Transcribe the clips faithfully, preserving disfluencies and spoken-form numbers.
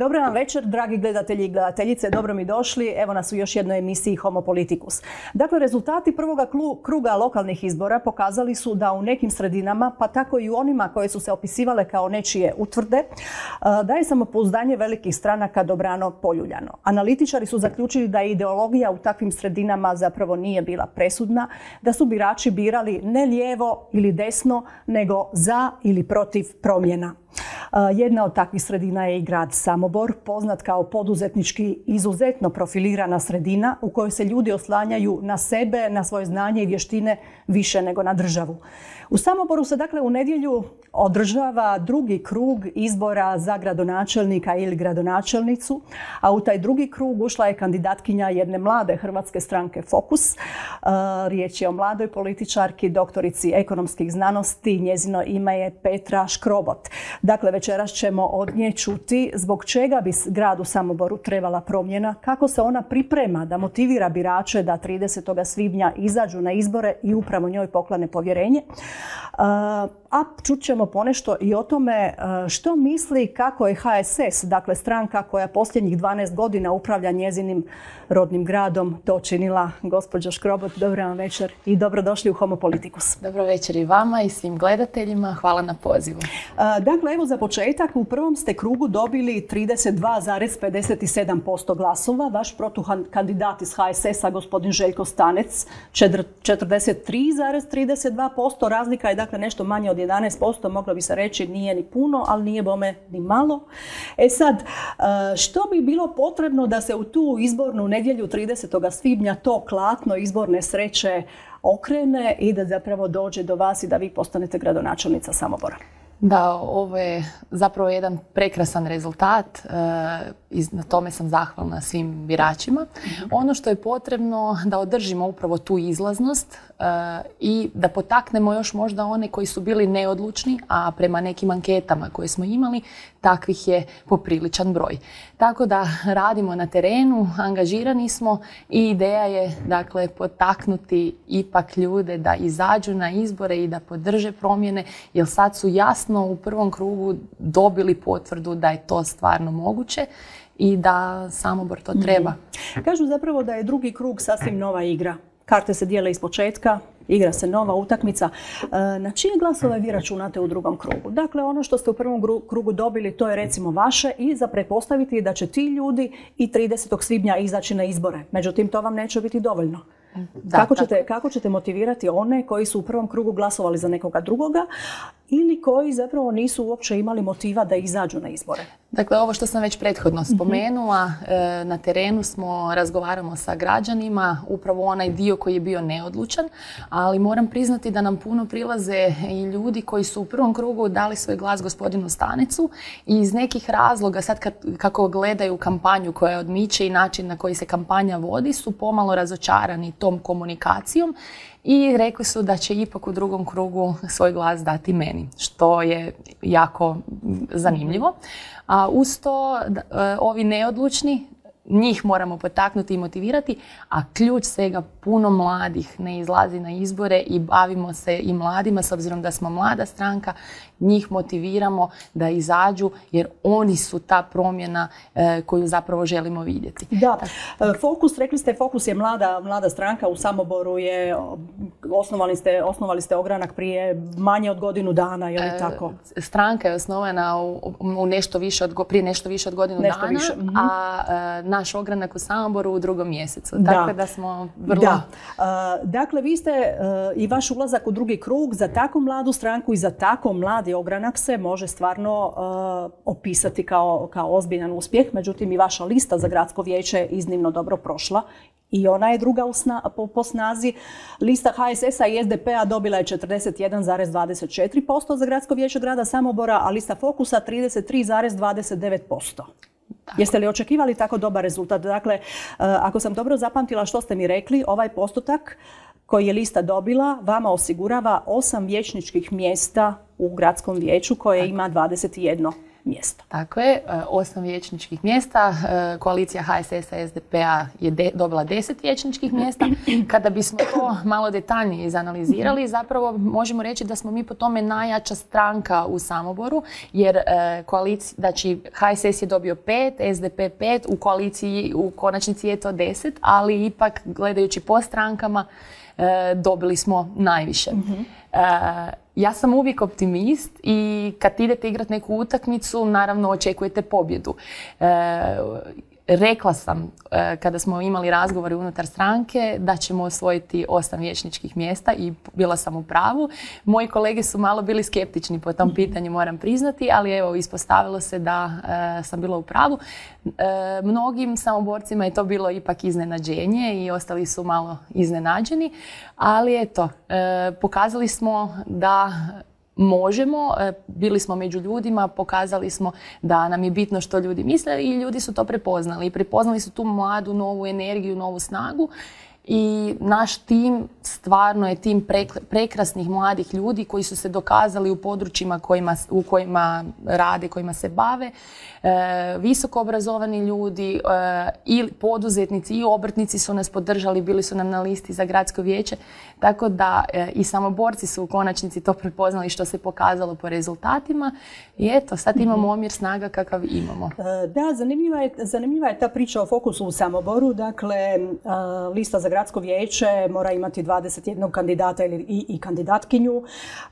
Dobro vam večer, dragi gledatelji i gledateljice, dobro mi došli. Evo nas u još jednoj emisiji Homo Politicus. Dakle, rezultati prvoga kruga lokalnih izbora pokazali su da u nekim sredinama, pa tako i u onima koje su se opisivale kao nečije utvrde, da je samopouzdanje velikih stranaka dobrano poljuljano. Analitičari su zaključili da ideologija u takvim sredinama zapravo nije bila presudna, da su birači birali ne lijevo ili desno, nego za ili protiv promjena. Jedna od takvih sredina je i grad Samobor, poznat kao poduzetnički izuzetno profilirana sredina u kojoj se ljudi oslanjaju na sebe, na svoje znanje i vještine više nego na državu. U Samoboru se dakle u nedjelju održava drugi krug izbora za gradonačelnika ili gradonačelnicu, a u taj drugi krug ušla je kandidatkinja jedne mlade hrvatske stranke Fokus. Riječ je o mladoj političarki, doktorici ekonomskih znanosti, njezino ime je Petra Škrobot. Dakle, večeras ćemo od nje čuti zbog čega bi gradu Samoboru trebala promjena, kako se ona priprema da motivira birače da tridesetog svibnja izađu na izbore i upravo njoj poklone povjerenje. A čut ćemo ponešto i o tome što misli kako je H S S, dakle stranka koja posljednjih dvanaest godina upravlja njezinim rodnim gradom, to činila. Gospođo Škrobot, dobro vam večer i dobrodošli u Homo Politicus. Dobro večer i vama i svim gledateljima. Hvala na pozivu. Dakle, evo za početak, u prvom ste krugu dobili trideset dva zarez pedeset sedam posto glasova. Vaš protukandidat iz H S S-a, gospodin Željko Stanec, četrdeset tri zarez trideset dva posto. Razlika je dakle nešto manje od jedanaest posto, moglo bi se reći nije ni puno, ali nije bome ni malo. E sad, što bi bilo potrebno da se u tu izbornu nedjelju tridesetog svibnja to klatno izborne sreće okrene i da zapravo dođe do vas i da vi postanete gradonačelnica Samobora? Da, ovo je zapravo jedan prekrasan rezultat i na tome sam zahvalna svim biračima. Ono što je potrebno da održimo upravo tu izlaznost i da potaknemo još možda one koji su bili neodlučni, a prema nekim anketama koje smo imali, takvih je popriličan broj. Tako da radimo na terenu, angažirani smo i ideja je dakle potaknuti ipak ljude da izađu na izbore i da podrže promjene, jer sad su jasno u prvom krugu dobili potvrdu da je to stvarno moguće i da Samobor to treba. Mm-hmm. Kažu zapravo da je drugi krug sasvim nova igra. Karte se dijele iz početka, igra se nova utakmica. Na čije glasove vi računate u drugom krugu? Dakle, ono što ste u prvom krugu dobili, to je recimo vaše i za pretpostaviti da će ti ljudi i tridesetog svibnja izaći na izbore. Međutim, to vam neće biti dovoljno. Da, kako, ćete, kako ćete motivirati one koji su u prvom krugu glasovali za nekoga drugoga ili koji zapravo nisu uopće imali motiva da izađu na izbore? Dakle, ovo što sam već prethodno spomenula, mm-hmm. na terenu smo, razgovaramo sa građanima, upravo onaj dio koji je bio neodlučan, ali moram priznati da nam puno prilaze i ljudi koji su u prvom krugu dali svoj glas gospodinu Stanecu i iz nekih razloga, sad kad, kako gledaju kampanju koja odmiče i način na koji se kampanja vodi, su pomalo razočarani tom komunikacijom i rekli su da će ipak u drugom krugu svoj glas dati meni, što je jako zanimljivo. A uz to ovi neodlučni, njih moramo potaknuti i motivirati, a ključ svega puno mladih ne izlazi na izbore i bavimo se i mladima, s obzirom da smo mlada stranka, njih motiviramo da izađu jer oni su ta promjena e, koju zapravo želimo vidjeti. Da, Fokus, rekli ste, Fokus je mlada, mlada stranka, u Samoboru je, osnovali ste, osnovali ste ogranak prije manje od godinu dana, je li e, tako? Stranka je osnovana u, u nešto više od, prije nešto više od godinu nešto dana, više. Mm-hmm. a e, naš ogranak u Samoboru u drugom mjesecu. Da. Tako da smo vrlo... Da. Uh, dakle, vi ste uh, i vaš ulazak u drugi krug za tako mladu stranku i za tako mladi ogranak se može stvarno uh, opisati kao, kao ozbiljan uspjeh. Međutim, i vaša lista za gradsko vijeće je iznimno dobro prošla. I ona je druga u sna, po, po snazi. Lista H S S-a i S D P-a dobila je četrdeset jedan zarez dvadeset četiri posto za gradsko vijeće grada Samobora, a lista Fokusa trideset tri zarez dvadeset devet posto. Tako. Jeste li očekivali tako dobar rezultat? Dakle, ako sam dobro zapamtila što ste mi rekli, ovaj postotak koji je lista dobila vama osigurava osam vijećničkih mjesta u gradskom vijeću koje ima dvadeset jedan. mjesta. Tako je, osam vijećničkih mjesta. Koalicija H S S-a S D P-a je de, dobila deset vijećničkih mjesta. Kada bismo to malo detaljnije izanalizirali, zapravo možemo reći da smo mi po tome najjača stranka u Samoboru, jer koalicija, znači H S S je dobio pet, S D P pet, u koaliciji u konačnici je to deset, ali ipak gledajući po strankama dobili smo najviše. Mm-hmm. Ja sam uvijek optimist i kad idete igrati neku utakmicu, naravno očekujete pobjedu. Rekla sam kada smo imali razgovore unutar stranke da ćemo osvojiti osam vijećničkih mjesta i bila sam u pravu. Moji kolege su malo bili skeptični po tom pitanju, moram priznati, ali evo ispostavilo se da e, sam bila u pravu. E, mnogim samoborcima je to bilo ipak iznenađenje i ostali su malo iznenađeni, ali eto, e, pokazali smo da možemo, bili smo među ljudima, pokazali smo da nam je bitno što ljudi misle i ljudi su to prepoznali. I prepoznali su tu mladu, novu energiju, novu snagu i naš tim stvarno je tim prekrasnih mladih ljudi koji su se dokazali u područjima kojima, u kojima rade, kojima se bave. E, visoko obrazovani ljudi e, i poduzetnici i obrtnici su nas podržali, bili su nam na listi za gradsko vijeće, tako da e, i samoborci su u konačnici to prepoznali što se pokazalo po rezultatima i eto, sad imamo omjer snaga kakav imamo. Da, zanimljiva je, zanimljiva je ta priča o fokusu u Samoboru, dakle lista za gradsko vijeće mora imati dvadeset jednog kandidata ili i, i kandidatkinju.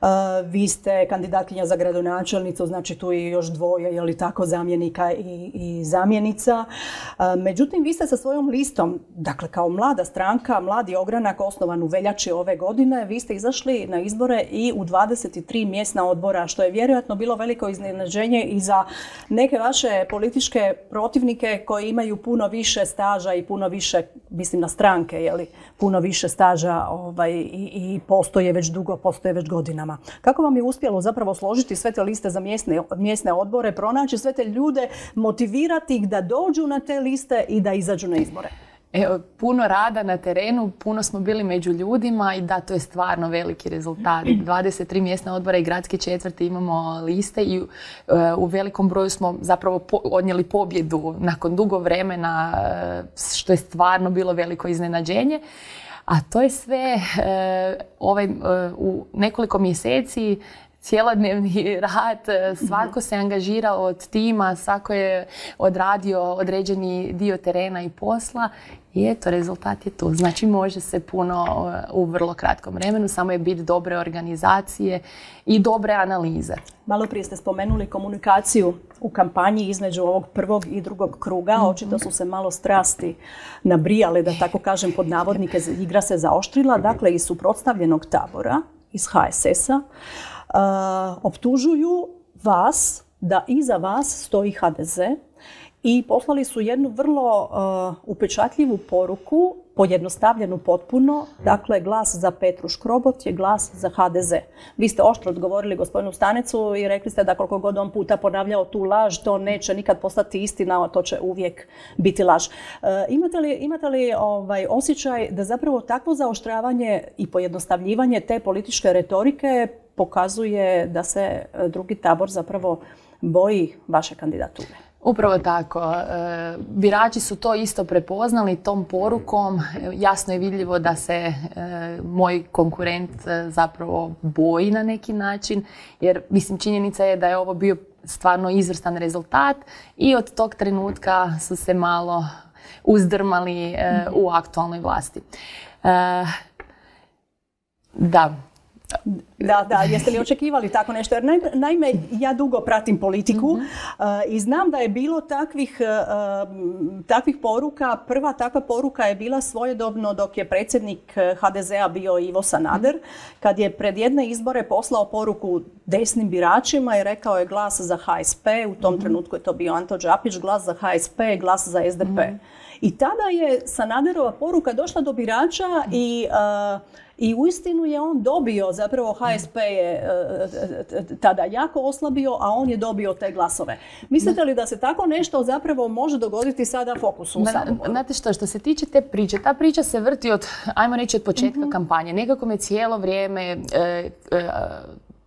Vi ste kandidatkinja za gradonačelnicu, znači tu je još dvoje, je li tako, zamjenika i, i zamjenica. Međutim, vi ste sa svojom listom, dakle kao mlada stranka, mladi ogranak osnovan u veljači ove godine, vi ste izašli na izbore i u dvadeset tri mjesna odbora, što je vjerojatno bilo veliko iznenađenje i za neke vaše političke protivnike koji imaju puno više staža i puno više, mislim na stranke, je li, puno više staža ovaj, i, i postoje već dugo, postoje već godinama. Kako vam je uspjelo zapravo složiti sve te liste za mjesne, mjesne odbore, pronaći sve te ljude, motivirati ih da dođu na te liste i da izađu na izbore? Evo, puno rada na terenu, puno smo bili među ljudima i da, to je stvarno veliki rezultat. dvadeset tri mjesna odbora i gradske četvrti imamo liste i uh, u velikom broju smo zapravo po, odnijeli pobjedu nakon dugo vremena, uh, što je stvarno bilo veliko iznenađenje. A to je sve uh, ovaj, uh, u nekoliko mjeseci cijelodnevni rad, svako se angažirao od tima, svako je odradio određeni dio terena i posla i eto, rezultat je tu. Znači može se puno u vrlo kratkom vremenu, samo je bit dobre organizacije i dobre analize. Malo prije ste spomenuli komunikaciju u kampanji između ovog prvog i drugog kruga. Mm-hmm. Očito su se malo strasti nabrijale, da tako kažem pod navodnike, igra se zaoštrila. Dakle, iz suprotstavljenog tabora, iz H S S-a, Uh, optužuju vas da iza vas stoji H D Z i poslali su jednu vrlo uh, upečatljivu poruku, pojednostavljenu potpuno. Dakle, glas za Petru Škrobot je glas za H D Z. Vi ste oštro odgovorili gospodinu Stanecu i rekli ste da koliko god on puta ponavljao tu laž, to neće nikad postati istina, to će uvijek biti laž. Uh, imate li, imate li ovaj, osjećaj da zapravo takvo zaoštravanje i pojednostavljivanje te političke retorike pokazuje da se drugi tabor zapravo boji vaše kandidature? Upravo tako. Birači su to isto prepoznali tom porukom. Jasno je vidljivo da se moj konkurent zapravo boji na neki način, jer mislim činjenica je da je ovo bio stvarno izvrstan rezultat i od tog trenutka su se malo uzdrmali u aktualnoj vlasti. Da. Da, da, jeste li očekivali tako nešto? Jer naime, ja dugo pratim politiku mm-hmm. uh, i znam da je bilo takvih, uh, takvih poruka. Prva takva poruka je bila svojedobno dok je predsjednik H D Z-a bio Ivo Sanader, kad je pred jedne izbore poslao poruku desnim biračima i rekao je glas za H S P, u tom mm-hmm. trenutku je to bio Anto Đapić, glas za H S P, glas za S D P. Mm-hmm. I tada je Sanaderova poruka došla do birača i uh, I uistinu je on dobio, zapravo H S P je uh, tada jako oslabio, a on je dobio te glasove. Mislite li da se tako nešto zapravo može dogoditi sada fokusu u Samoboru? Znate što, što se tiče te priče, ta priča se vrti od, ajmo reći, od početka mm-hmm. kampanje. Nekako me cijelo vrijeme... Uh, uh,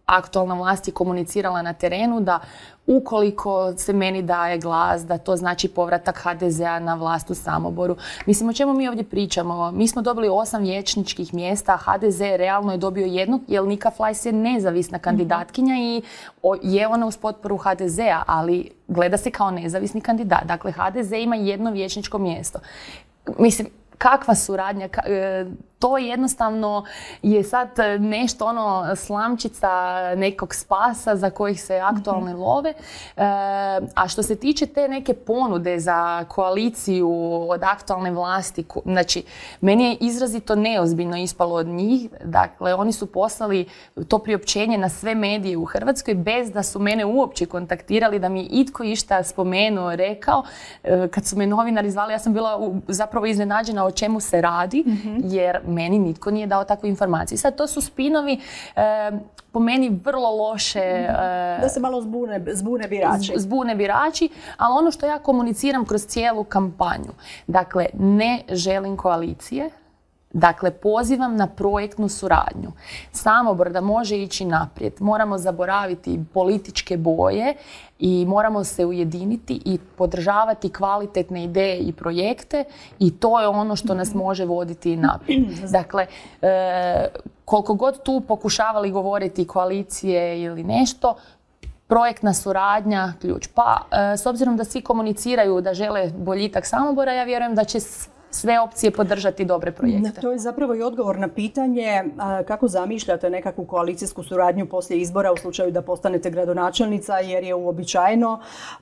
aktualna vlast je komunicirala na terenu da ukoliko se meni daje glas, da to znači povratak ha de zea na vlast u Samoboru. Mislim, o čemu mi ovdje pričamo? Mi smo dobili osam vijećničkih mjesta, ha de ze realno je dobio jednog, jer Nika Flajs je nezavisna kandidatkinja i je ona uz potporu ha de zea, ali gleda se kao nezavisni kandidat. Dakle, ha de ze ima jedno vijećničko mjesto. Mislim, kakva suradnja, to jednostavno je sad nešto ono slamčica nekog spasa za kojih se aktualne love. A što se tiče te neke ponude za koaliciju od aktualne vlasti, znači meni je izrazito neozbiljno ispalo od njih. Dakle, oni su poslali to priopćenje na sve medije u Hrvatskoj bez da su mene uopće kontaktirali, da mi je itko išta spomenuo, rekao. Kad su me novinari zvali, ja sam bila zapravo iznenađena o čemu se radi, jer meni nitko nije dao takvu informaciju. Sad, to su spinovi e, po meni vrlo loše. E, da se malo zbune, zbune birači. Zbune birači, ali ono što ja komuniciram kroz cijelu kampanju. Dakle, ne želim koalicije. Dakle, pozivam na projektnu suradnju. Samobor da može ići naprijed, moramo zaboraviti političke boje i moramo se ujediniti i podržavati kvalitetne ideje i projekte i to je ono što nas može voditi naprijed. Dakle, e, koliko god tu pokušavali govoriti koalicije ili nešto, projektna suradnja, ključ. Pa, e, s obzirom da svi komuniciraju da žele boljitak Samobora, ja vjerujem da će sve opcije podržati dobre projekte. To je zapravo i odgovor na pitanje kako zamišljate nekakvu koalicijsku suradnju poslije izbora u slučaju da postanete gradonačelnica, jer je uobičajeno,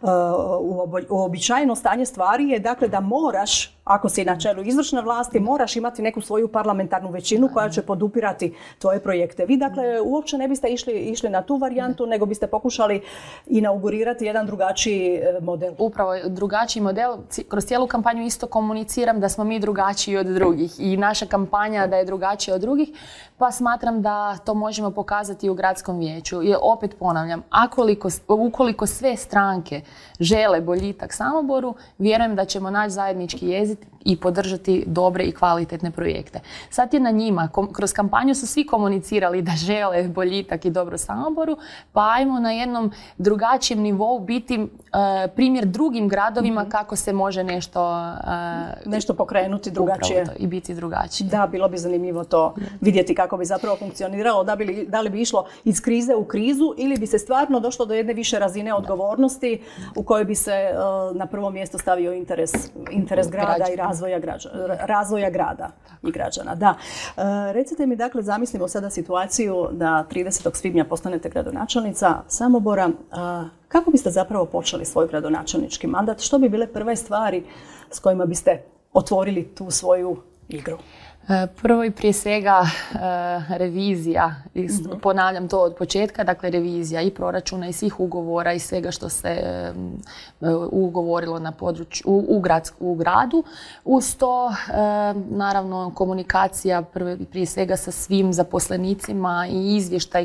uobičajeno stanje stvari je dakle da moraš, ako si na čelu izvršne vlasti, moraš imati neku svoju parlamentarnu većinu koja će podupirati tvoje projekte. Vi dakle uopće ne biste išli, išli na tu varijantu, nego biste pokušali inaugurirati jedan drugačiji model. Upravo drugačiji model. Kroz cijelu kampanju isto komuniciram da smo mi drugačiji od drugih i naša kampanja da je drugačija od drugih, pa smatram da to možemo pokazati u gradskom vijeću. I opet ponavljam, akoliko, ukoliko sve stranke žele boljitak Samoboru, vjerujem da ćemo naći zajednički jezik i podržati dobre i kvalitetne projekte. Sad je na njima. Kroz kampanju su svi komunicirali da žele boljitak i dobro Samoboru, pa ajmo na jednom drugačijem nivou biti uh, primjer drugim gradovima mm-hmm. kako se može nešto uh, nešto pokrenuti drugačije i biti drugačije. Da, bilo bi zanimljivo to vidjeti kako bi zapravo funkcioniralo, da, bi, da li bi išlo iz krize u krizu ili bi se stvarno došlo do jedne više razine odgovornosti u kojoj bi se uh, na prvo mjesto stavio interes, interes grada Građan. i razvoja, građa, razvoja grada Tako. i građana. Da. Uh, recite mi, dakle, zamislimo sada situaciju da tridesetog svibnja postanete gradonačelnica Samobora. Uh, kako biste zapravo počeli svoj gradonačelnički mandat? Što bi bile prve stvari s kojima biste otvorili tu svoju igru? Prvo i prije svega revizija, ponavljam to od početka, dakle revizija i proračuna i svih ugovora i svega što se ugovorilo na području, u, u, grad, u gradu. Uz to, naravno, komunikacija prije svega sa svim zaposlenicima i izvještaj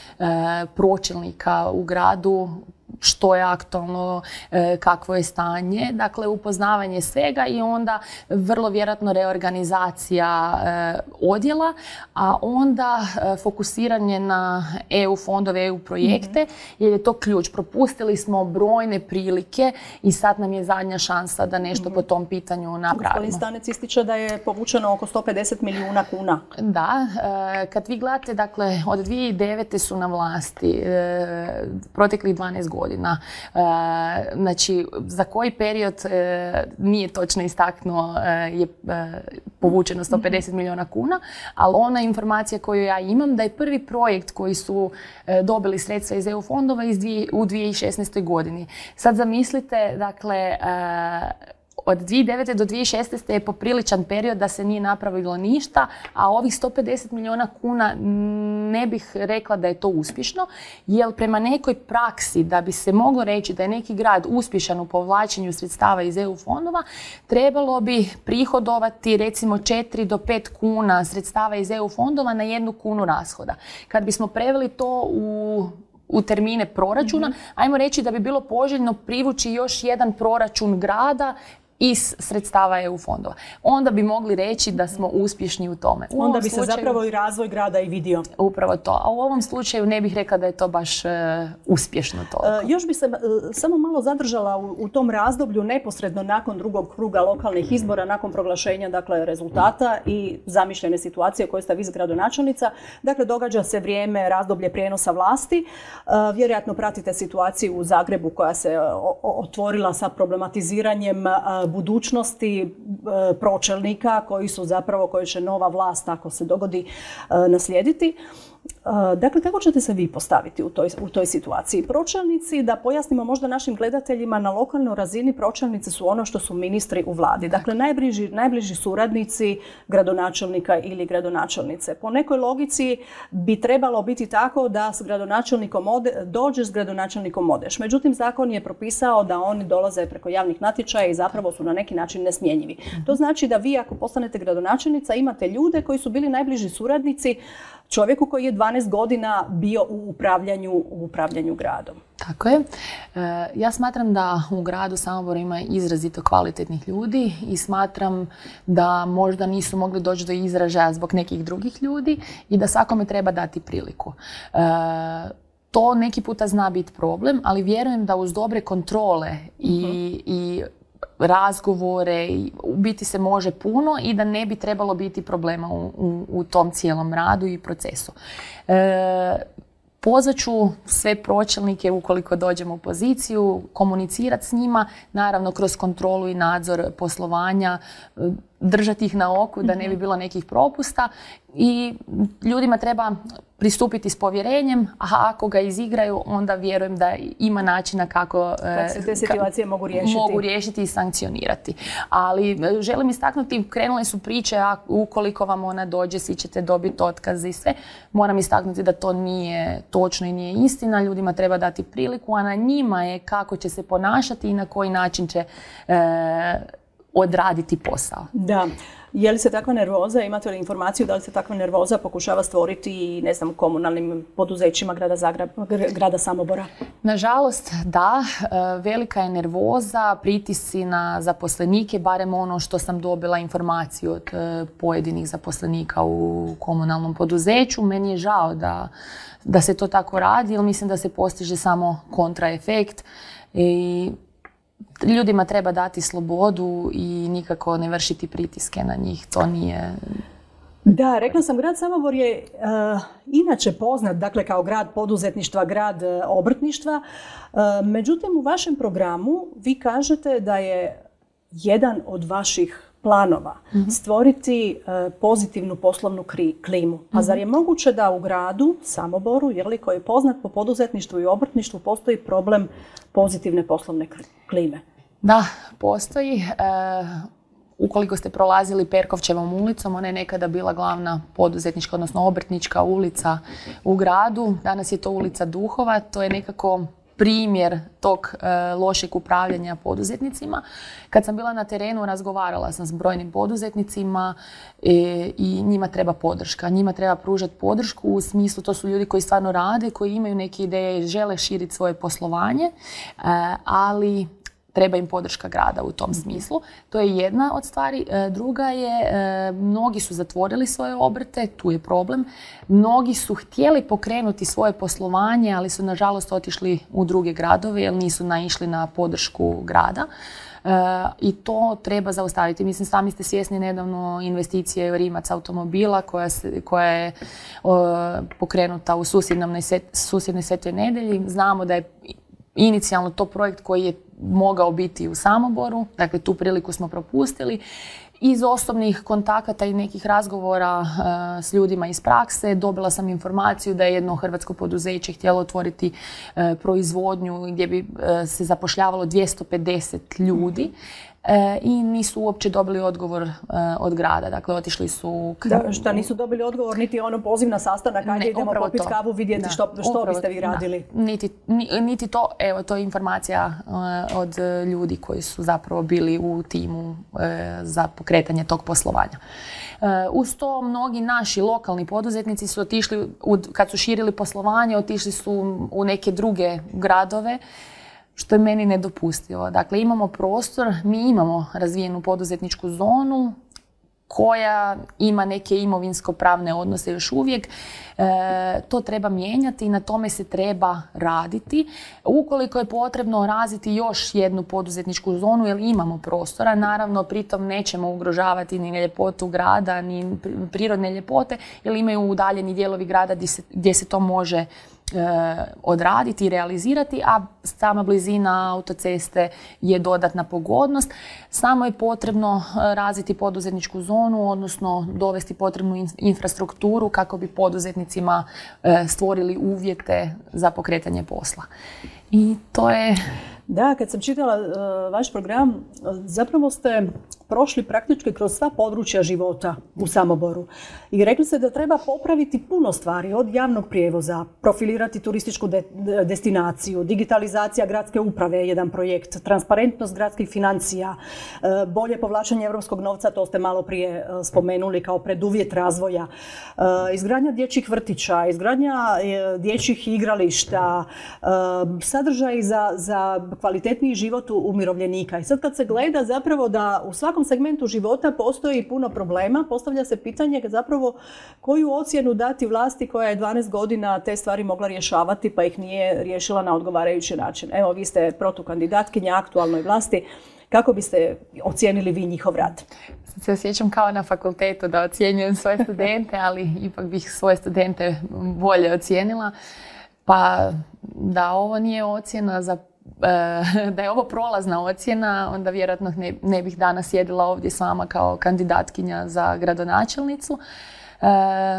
pročelnika u gradu, što je aktualno, kakvo je stanje, dakle upoznavanje svega i onda vrlo vjerojatno reorganizacija odjela, a onda fokusiranje na E U fondove, E U projekte, mm-hmm. jer je to ključ. Propustili smo brojne prilike i sad nam je zadnja šansa da nešto mm-hmm. po tom pitanju napravimo. Gospodin Stanec ističe da je povučeno oko sto pedeset milijuna kuna. Da, kad vi gledate, dakle, od dvije tisuće devete su na vlasti, proteklih dvanaest godina. godina. E, znači, za koji period e, nije točno istaknuo e, je e, povučeno sto pedeset milijuna kuna, ali ona informacija koju ja imam da je prvi projekt koji su e, dobili sredstva iz E U fondova iz dvije, u dvije tisuće šesnaestoj godini. Sad zamislite, dakle, e, od dvije tisuće devete do dvije tisuće šesnaeste je popriličan period da se nije napravilo ništa, a ovih sto pedeset milijuna kuna ne bih rekla da je to uspješno, jer prema nekoj praksi da bi se moglo reći da je neki grad uspješan u povlačenju sredstava iz E U fondova, trebalo bi prihodovati recimo četiri do pet kuna sredstava iz E U fondova na jednu kunu rashoda. Kad bismo preveli to u u termine proračuna, mm-hmm. ajmo reći da bi bilo poželjno privući još jedan proračun grada iz sredstava E U fondova. Onda bi mogli reći da smo uspješni u tome. U Onda bi slučaju, se zapravo i razvoj grada i vidio. Upravo to. A u ovom slučaju ne bih rekla da je to baš uh, uspješno toliko. Uh, još bi se uh, samo malo zadržala u, u tom razdoblju neposredno nakon drugog kruga lokalnih izbora, nakon proglašenja dakle, rezultata i zamišljene situacije koje ste vi gradonačelnica. Dakle, događa se vrijeme, razdoblje prijenosa vlasti. Uh, vjerojatno pratite situaciju u Zagrebu koja se o, o, otvorila sa problematiziranjem uh, budućnosti pročelnika koji su zapravo, koji će nova vlast, ako se dogodi, naslijediti. Dakle, kako ćete se vi postaviti u toj, u toj situaciji? Pročelnici, da pojasnimo možda našim gledateljima, na lokalnoj razini pročelnici su ono što su ministri u vladi. Dakle, najbliži, najbliži suradnici gradonačelnika ili gradonačelnice. Po nekoj logici bi trebalo biti tako da s gradonačelnikom ode, dođeš, s gradonačelnikom odeš. Međutim, zakon je propisao da oni dolaze preko javnih natječaja i zapravo su na neki način nesmjenjivi. To znači da vi, ako postanete gradonačelnica, imate ljude koji su bili najbliži suradnici čovjeku koji je dvanaest godina bio u upravljanju, u upravljanju gradom. Tako je. E, ja smatram da u gradu Samoboru ima izrazito kvalitetnih ljudi i smatram da možda nisu mogli doći do izražaja zbog nekih drugih ljudi i da svakome treba dati priliku. E, to neki puta zna biti problem, ali vjerujem da uz dobre kontrole i, uh-huh. i razgovore, u biti se može puno i da ne bi trebalo biti problema u, u, u tom cijelom radu i procesu. E, pozvat ću sve pročelnike ukoliko dođemo u poziciju, komunicirati s njima, naravno kroz kontrolu i nadzor poslovanja, držati ih na oku da ne bi bilo nekih propusta i ljudima treba pristupiti s povjerenjem, a ako ga izigraju, onda vjerujem da ima načina kako Kad se te situacije ka, mogu riješiti. Mogu riješiti i sankcionirati. Ali želim istaknuti, krenule su priče, a ukoliko vam ona dođe, svi ćete dobiti otkaz i sve. Moram istaknuti da to nije točno i nije istina. Ljudima treba dati priliku, a na njima je kako će se ponašati i na koji način će e, odraditi posao. Da. Je li se takva nervoza, imate li informaciju da li se takva nervoza pokušava stvoriti i ne znam, komunalnim poduzećima grada Zagreba, grada Samobora? Nažalost, da. Velika je nervoza, pritisci na zaposlenike, barem ono što sam dobila informaciju od pojedinih zaposlenika u komunalnom poduzeću. Meni je žao da, da se to tako radi, jer mislim da se postiže samo kontraefekt i ljudima treba dati slobodu i nikako ne vršiti pritiske na njih. To nije... Da, rekla sam, grad Samobor je uh, inače poznat, dakle, kao grad poduzetništva, grad uh, obrtništva. Uh, međutim, u vašem programu vi kažete da je jedan od vaših planova mm-hmm. stvoriti uh, pozitivnu poslovnu kri, klimu. Pa mm-hmm. zar je moguće da u gradu Samoboru, jeli, koji je poznat po poduzetništvu i obrtništvu, postoji problem pozitivne poslovne klime? Da, postoji. E, ukoliko ste prolazili Perkovčevom ulicom, ona je nekada bila glavna poduzetnička, odnosno obrtnička ulica u gradu. Danas je to ulica Duhova. To je nekako primjer tog e, lošeg upravljanja poduzetnicima. Kad sam bila na terenu, razgovarala sam s brojnim poduzetnicima e, i njima treba podrška. Njima treba pružati podršku u smislu, to su ljudi koji stvarno rade, koji imaju neke ideje, žele širiti svoje poslovanje, e, ali treba im podrška grada u tom smislu. To je jedna od stvari. Druga je, mnogi su zatvorili svoje obrte, tu je problem. Mnogi su htjeli pokrenuti svoje poslovanje, ali su nažalost otišli u druge gradove jer nisu naišli na podršku grada. E, I to treba zaustaviti. Mislim, sami ste svjesni nedavno investicije Rimac automobila koja, se, koja je o, pokrenuta u susjednoj, susjednoj Svetoj Nedelji. Znamo da je inicijalno to projekt koji je mogao biti u Samoboru, dakle tu priliku smo propustili. Iz osobnih kontakata i nekih razgovora uh, s ljudima iz prakse dobila sam informaciju da je jedno hrvatsko poduzeće htjelo otvoriti uh, proizvodnju gdje bi uh, se zapošljavalo dvjesto pedeset ljudi. E, i nisu uopće dobili odgovor e, od grada. Dakle, otišli su... K... Da, šta nisu dobili odgovor, niti ono poziv na sastanak, ajde idemo popiti kavu, vidjeti da, što, što upravo, biste vi radili. Niti, niti to, evo, to je informacija e, od ljudi koji su zapravo bili u timu e, za pokretanje tog poslovanja. E, uz to mnogi naši lokalni poduzetnici su otišli, u, kad su širili poslovanje, otišli su u neke druge gradove. što je meni nedopustivo. Dakle, imamo prostor, mi imamo razvijenu poduzetničku zonu koja ima neke imovinsko-pravne odnose još uvijek. E, to treba mijenjati i na tome se treba raditi. Ukoliko je potrebno razviti još jednu poduzetničku zonu, jer imamo prostora, naravno pritom nećemo ugrožavati ni ljepotu grada, ni prirodne ljepote, jer imaju udaljeni dijelovi grada gdje se, gdje se to može odraditi i realizirati, a sama blizina autoceste je dodatna pogodnost. Samo je potrebno razviti poduzetničku zonu, odnosno dovesti potrebnu infrastrukturu kako bi poduzetnicima stvorili uvjete za pokretanje posla. I to je... Da, kad sam čitala uh, vaš program, zapravo ste prošli praktički kroz sva područja života u Samoboru. I rekli ste da treba popraviti puno stvari, od javnog prijevoza, profilirati turističku de- destinaciju, digitalizacija gradske uprave je jedan projekt, transparentnost gradskih financija, uh, bolje povlačenje europskog novca, to ste malo prije uh, spomenuli kao preduvjet razvoja, uh, izgradnja dječjih vrtića, izgradnja uh, dječjih igrališta, uh, sadržaj za, za kvalitetniji život umirovljenika. I sad kad se gleda zapravo da u svakom segmentu života postoji puno problema, postavlja se pitanje zapravo koju ocjenu dati vlasti koja je dvanaest godina te stvari mogla rješavati pa ih nije riješila na odgovarajući način. Evo, vi ste protukandidatkinja aktualnoj vlasti. Kako biste ocijenili vi njihov rad? Sad se osjećam kao na fakultetu da ocjenjujem svoje studente, ali ipak bih svoje studente bolje ocijenila. Pa da ovo nije ocjena za da je ovo prolazna ocjena, onda vjerojatno ne, ne bih danas sjedila ovdje s vama kao kandidatkinja za gradonačelnicu. E,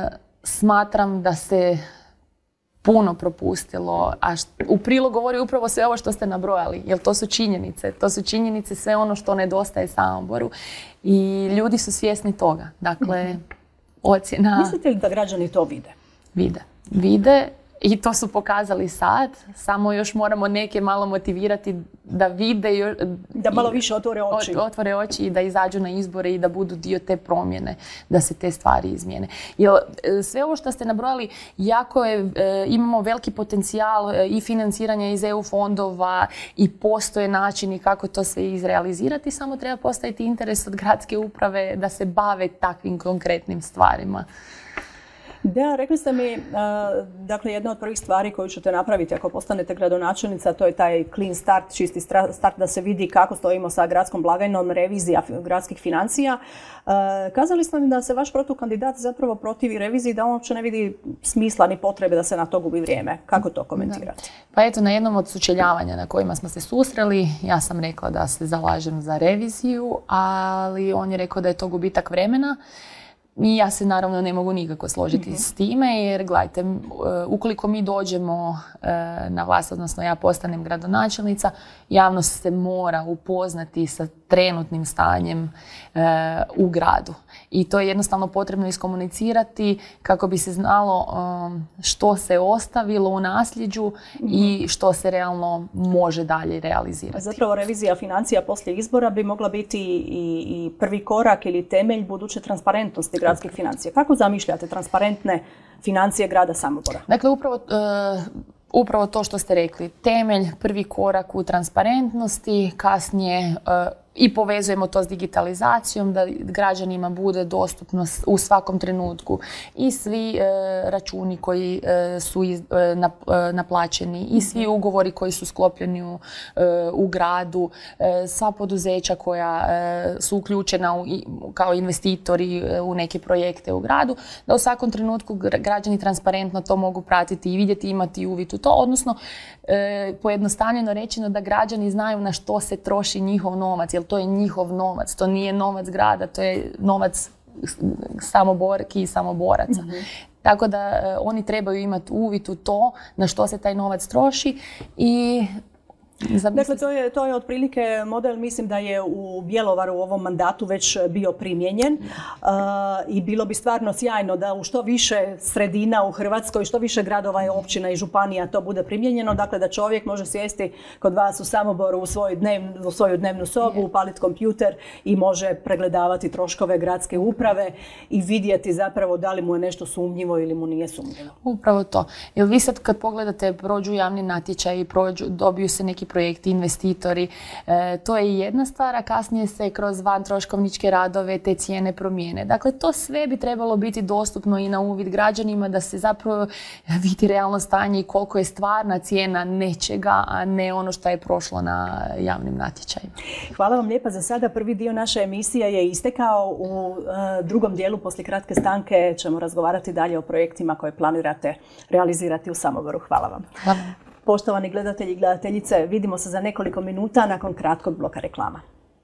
smatram da se puno propustilo, a št, u prilog govori upravo sve ovo što ste nabrojali, jer to su činjenice. To su činjenice, sve ono što nedostaje Samoboru i ljudi su svjesni toga. Dakle, ocjena... Mislite li da građani to vide? Vide. Vide. I to su pokazali sad, samo još moramo neke malo motivirati da vide, još, da malo više otvore oči. otvore oči i da izađu na izbore i da budu dio te promjene, da se te stvari izmijene. Jer sve ovo što ste nabrojali, jako je, imamo veliki potencijal i financiranja iz E U fondova i postoje načini kako to sve izrealizirati, samo treba postaviti interes od gradske uprave da se bave takvim konkretnim stvarima. Da, rekli ste mi, dakle, jedna od prvih stvari koju ćete napraviti ako postanete gradonačelnica, to je taj clean start, čisti start, da se vidi kako stojimo sa gradskom blagajnom, revizija gradskih financija. Kazali ste mi da se vaš protukandidat zapravo protivi reviziji, da on uopće ne vidi smisla ni potrebe da se na to gubi vrijeme. Kako to komentirate? Da. Pa eto, na jednom od sučeljavanja na kojima smo se susreli, ja sam rekla da se zalažem za reviziju, ali on je rekao da je to gubitak vremena. I ja se naravno ne mogu nikako složiti mm-hmm. s time, jer gledajte, ukoliko mi dođemo na vlast, odnosno ja postanem gradonačelnica, javnost se mora upoznati sa trenutnim stanjem u gradu. I to je jednostavno potrebno iskomunicirati kako bi se znalo što se ostavilo u nasljeđu mm-hmm. i što se realno može dalje realizirati. Zapravo revizija financija poslije izbora bi mogla biti i, i prvi korak ili temelj buduće transparentnosti gradskih financija. Kako zamišljate transparentne financije grada Samobora? Dakle, upravo, uh, upravo to što ste rekli. Temelj, prvi korak u transparentnosti, kasnije uh, i povezujemo to s digitalizacijom, da građanima bude dostupno u svakom trenutku i svi e, računi koji e, su iz, e, nap, e, naplaćeni i svi ugovori koji su sklopljeni u, e, u gradu, e, sva poduzeća koja e, su uključena u, i, kao investitori e, u neke projekte u gradu, da u svakom trenutku građani transparentno to mogu pratiti i vidjeti, imati uvid u to, odnosno e, pojednostavljeno rečeno da građani znaju na što se troši njihov novac, jer to je njihov novac, to nije novac grada, to je novac Samoborki i Samoboraca. Mm-hmm. Tako da e, oni trebaju imati uvid u to na što se taj novac troši i Dakle, to je, to je otprilike model, mislim da je u Bjelovaru u ovom mandatu već bio primijenjen uh, i bilo bi stvarno sjajno da u što više sredina u Hrvatskoj, što više gradova i općina i županija to bude primijenjeno. Dakle, da čovjek može sjesti kod vas u Samoboru u svoju, dnevnu, u svoju dnevnu sobu, upaliti kompjuter i može pregledavati troškove gradske uprave i vidjeti zapravo da li mu je nešto sumnjivo ili mu nije sumnjivo. Upravo to. Jer vi sad kad pogledate, prođu javni natječaji, prođu, dobiju se neki projekti, investitori. E, to je jedna stvar, a kasnije se kroz vantroškovničke radove te cijene promijene. Dakle, to sve bi trebalo biti dostupno i na uvid građanima da se zapravo vidi realno stanje i koliko je stvarna cijena nečega, a ne ono što je prošlo na javnim natječajima. Hvala vam lijepa za sada. Prvi dio naše emisije je istekao. U uh, drugom dijelu, poslije kratke stanke, ćemo razgovarati dalje o projektima koje planirate realizirati u Samoboru. Hvala vam. Hvala. Poštovani gledatelji i gledateljice, vidimo se za nekoliko minuta nakon kratkog bloka reklama.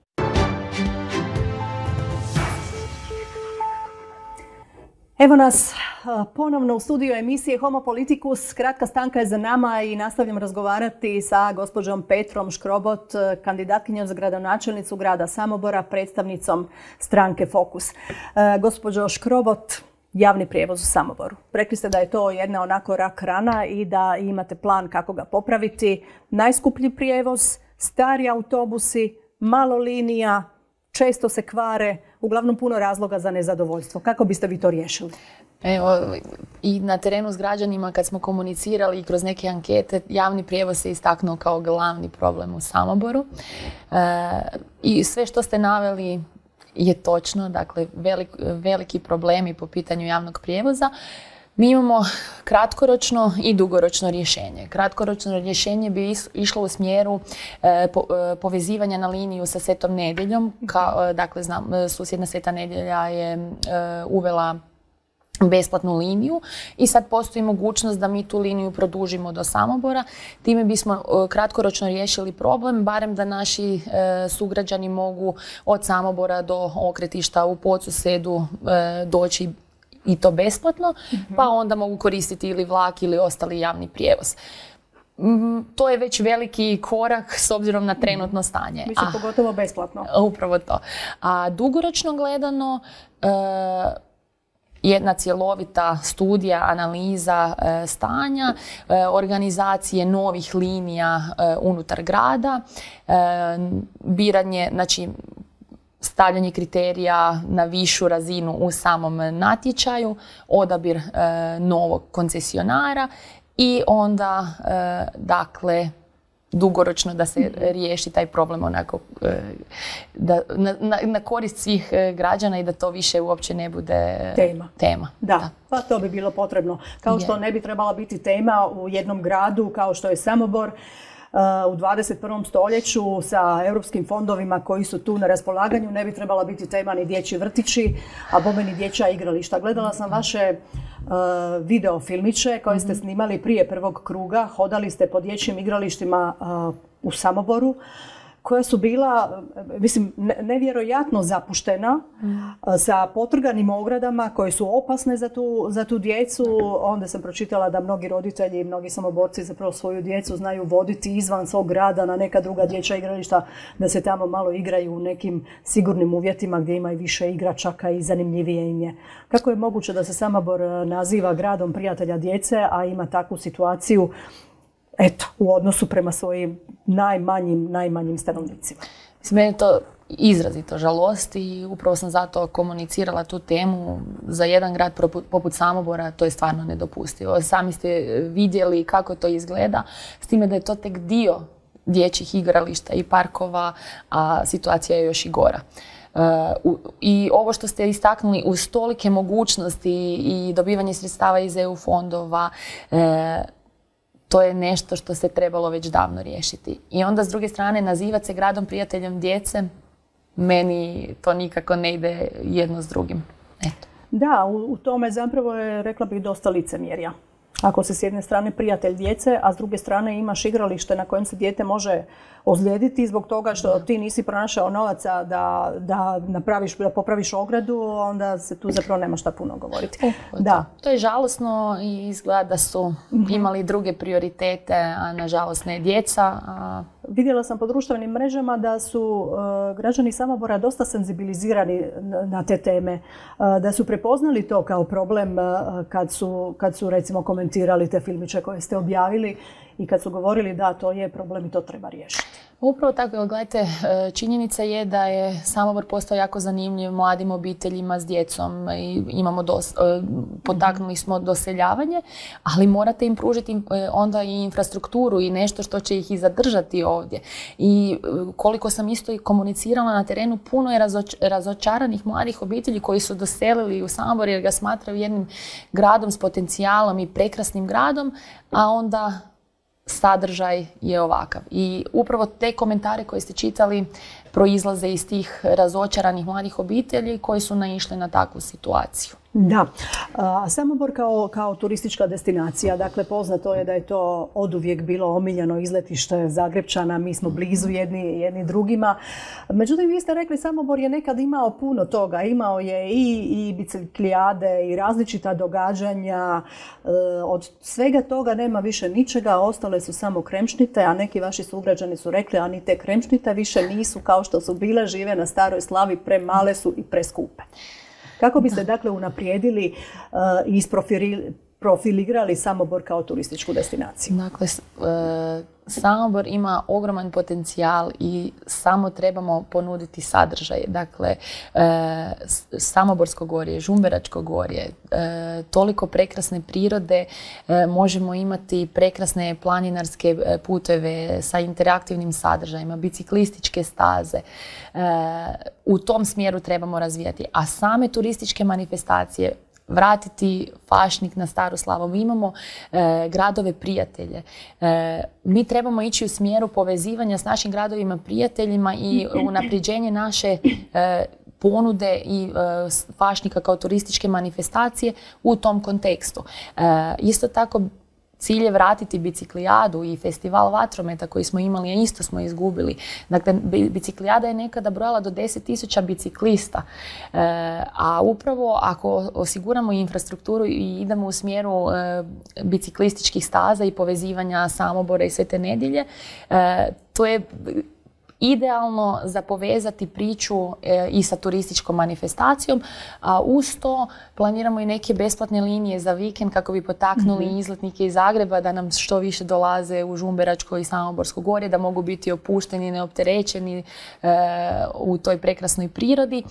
Evo nas ponovno u studiju emisije Homo Politicus. Kratka stanka je za nama i nastavljamo razgovarati sa gospođom Petrom Škrobot, kandidatkinjom za gradonačelnicu grada Samobora, predstavnicom stranke Fokus. Gospođo Škrobot, javni prijevoz u Samoboru. Rekli ste da je to jedna onako rak rana i da imate plan kako ga popraviti. Najskuplji prijevoz, stari autobusi, malo linija, često se kvare, uglavnom puno razloga za nezadovoljstvo. Kako biste vi to riješili? Evo, i na terenu s građanima kad smo komunicirali i kroz neke ankete, javni prijevoz se istaknuo kao glavni problem u Samoboru. E, I sve što ste naveli je točno, dakle velik, veliki problemi po pitanju javnog prijevoza. Mi imamo kratkoročno i dugoročno rješenje. Kratkoročno rješenje bi išlo u smjeru e, po, e, povezivanja na liniju sa Svetom Nedjeljom. Ka, e, dakle, znam, susjedna Sveta Nedjelja je e, uvela besplatnu liniju i sad postoji mogućnost da mi tu liniju produžimo do Samobora. Time bismo e, kratkoročno riješili problem, barem da naši e, sugrađani mogu od Samobora do okretišta u Podsusedu e, doći i to besplatno, mm-hmm. pa onda mogu koristiti ili vlak ili ostali javni prijevoz. Mm, to je već veliki korak s obzirom na trenutno stanje. Mislim, a, pogotovo besplatno. Upravo to. A dugoročno gledano, e, jedna cjelovita studija, analiza e, stanja, e, organizacije novih linija e, unutar grada, e, biranje, znači, stavljanje kriterija na višu razinu u samom natječaju, odabir e, novog koncesionara i onda, e, dakle, dugoročno da se riješi taj problem onako e, da, na, na, na korist svih građana i da to više uopće ne bude tema. tema. Da, da, pa to bi bilo potrebno. Kao što ne bi trebala biti tema u jednom gradu kao što je Samobor, u dvadeset prvom stoljeću sa europskim fondovima koji su tu na raspolaganju ne bi trebala biti tema ni dječji vrtići, a bome ni dječja igrališta. Gledala sam vaše uh, video filmiće koje ste snimali prije prvog kruga, hodali ste po dječjim igralištima uh, u Samoboru, koja su bila, mislim, nevjerojatno zapuštena, mm. sa potrganim ogradama koje su opasne za tu, za tu djecu. Onda sam pročitala da mnogi roditelji i mnogi Samoborci zapravo svoju djecu znaju voditi izvan svog grada na neka druga dječja igrališta, da se tamo malo igraju u nekim sigurnim uvjetima gdje ima i više igračaka i zanimljivije im je. Kako je moguće da se Samobor naziva gradom prijatelja djece, a ima takvu situaciju, eto, u odnosu prema svojim najmanjim, najmanjim stanovnicima? Mene to izrazito žalosti i upravo sam zato komunicirala tu temu. Za jedan grad poput Samobora to je stvarno nedopustivo. Sami ste vidjeli kako to izgleda, s time da je to tek dio dječjih igrališta i parkova, a situacija je još i gora. Uh, I ovo što ste istaknuli, uz tolike mogućnosti i dobivanje sredstava iz E U fondova, uh, to je nešto što se trebalo već davno riješiti. I onda s druge strane nazivati se gradom prijateljem djece, meni to nikako ne ide jedno s drugim. Eto. Da, u, u tome zapravo je, rekla bih, dosta licemjerja. Ako se s jedne strane prijatelj djece, a s druge strane imaš igralište na kojem se dijete može ozlijediti zbog toga što ti nisi pronašao novaca da, da, napraviš, da popraviš ogradu, onda se tu zapravo nema šta puno govoriti. Uh, da. To, to je žalosno i izgleda da su imali druge prioritete, a nažalost ne djeca. A... Vidjela sam po društvenim mrežama da su uh, građani Samobora dosta senzibilizirani na te teme, uh, da su prepoznali to kao problem uh, kad su, kad su recimo komentirali te filmiće koje ste objavili i kad su govorili da to je problem i to treba riješiti. Upravo tako, gledajte, činjenica je da je Samobor postao jako zanimljiv mladim obiteljima s djecom i imamo dos, potaknuli smo doseljavanje, ali morate im pružiti onda i infrastrukturu i nešto što će ih i zadržati ovdje. I koliko sam isto i komunicirala na terenu, puno je razoč, razočaranih mladih obitelji koji su doselili u Samobor jer ga smatraju jednim gradom s potencijalom i prekrasnim gradom, a onda sadržaj je ovakav. I upravo te komentare koje ste čitali proizlaze iz tih razočaranih mladih obitelji koji su naišli na takvu situaciju. Da. A, Samobor kao, kao turistička destinacija, dakle poznato je da je to oduvijek bilo omiljeno izletište Zagrepčana, mi smo blizu jedni, jedni drugima. Međutim, vi ste rekli Samobor je nekad imao puno toga, imao je i, i biciklijade i različita događanja, e, od svega toga nema više ničega, ostale su samo kremšnite, a neki vaši sugrađani su rekli, a ni te kremšnite više nisu kao što su bile, žive na staroj slavi, premale su i preskupe. Kako biste dakle unaprijedili uh, i isprofilirali Samobor kao turističku destinaciju? Dakle, uh, Samobor ima ogroman potencijal i samo trebamo ponuditi sadržaj. Dakle, uh, Samoborsko gorje, Žumberačko gorje, uh, toliko prekrasne prirode, uh, možemo imati prekrasne planinarske puteve sa interaktivnim sadržajima, biciklističke staze. Uh, u tom smjeru trebamo razvijati. A same turističke manifestacije, vratiti Fašnik na Staru Slavu. Mi imamo e, gradove prijatelje. E, mi trebamo ići u smjeru povezivanja s našim gradovima prijateljima i unapređenje naše e, ponude i e, Fašnika kao turističke manifestacije u tom kontekstu. E, isto tako cilj je vratiti biciklijadu i festival vatrometa koji smo imali, a isto smo izgubili. Dakle, biciklijada je nekada brojala do deset tisuća biciklista. E, a upravo ako osiguramo infrastrukturu i idemo u smjeru e, biciklističkih staza i povezivanja Samobora i Svete Nedjelje, e, to je idealno za povezati priču e, i sa turističkom manifestacijom, a uz to planiramo i neke besplatne linije za vikend kako bi potaknuli mm-hmm. izletnike iz Zagreba da nam što više dolaze u Žumberačko i Samoborsko gorje, da mogu biti opušteni, neopterećeni e, u toj prekrasnoj prirodi.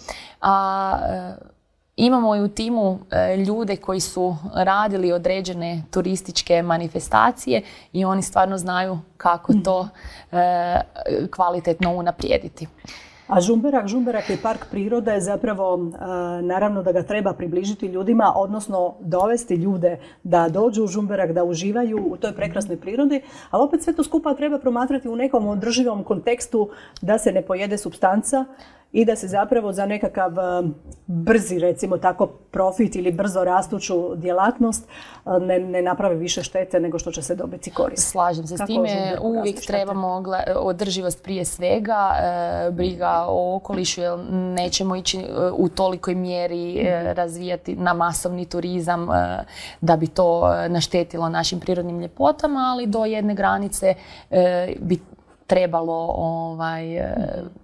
A e, imamo i u timu e, ljude koji su radili određene turističke manifestacije i oni stvarno znaju kako to e, kvalitetno unaprijediti. A Žumberak, Žumberak je park prirode, zapravo naravno da ga treba približiti ljudima, odnosno dovesti ljude da dođu u Žumberak, da uživaju u toj prekrasnoj prirodi, ali opet sve to skupa treba promatrati u nekom održivom kontekstu da se ne pojede supstanca i da se zapravo za nekakav brzi, recimo tako, profit ili brzo rastuću djelatnost ne, ne naprave više štete nego što će se dobiti korist. Slažem se s time. Uvijek trebamo održivost prije svega, e, briga o okolišu, jer nećemo ići u tolikoj mjeri e, razvijati na masovni turizam e, da bi to naštetilo našim prirodnim ljepotama, ali do jedne granice e, bi trebalo ovaj, e,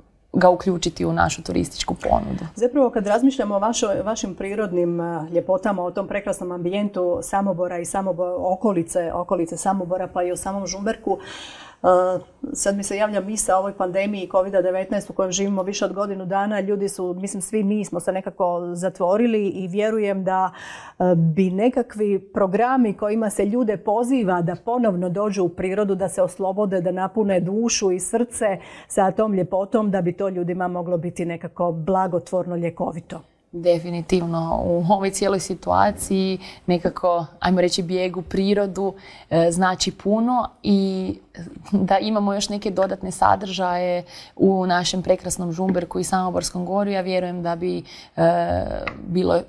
ga uključiti u našu turističku ponudu. Zapravo kad razmišljamo o vašo, vašim prirodnim ljepotama, o tom prekrasnom ambijentu Samobora i Samobor, okolice, okolice Samobora pa i o samom Žumberku, Uh, sad mi se javlja misao o ovoj pandemiji kovid devetnaest u kojem živimo više od godinu dana. Ljudi su, mislim svi mi smo se nekako zatvorili i vjerujem da uh, bi nekakvi programi kojima se ljude poziva da ponovno dođu u prirodu, da se oslobode, da napune dušu i srce sa tom ljepotom, da bi to ljudima moglo biti nekako blagotvorno, ljekovito. Definitivno u ovoj cijeloj situaciji nekako, ajmo reći, bijeg u prirodu e, znači puno i da imamo još neke dodatne sadržaje u našem prekrasnom Žumberku i Samoborskom gorju, ja vjerujem da bi e, bilo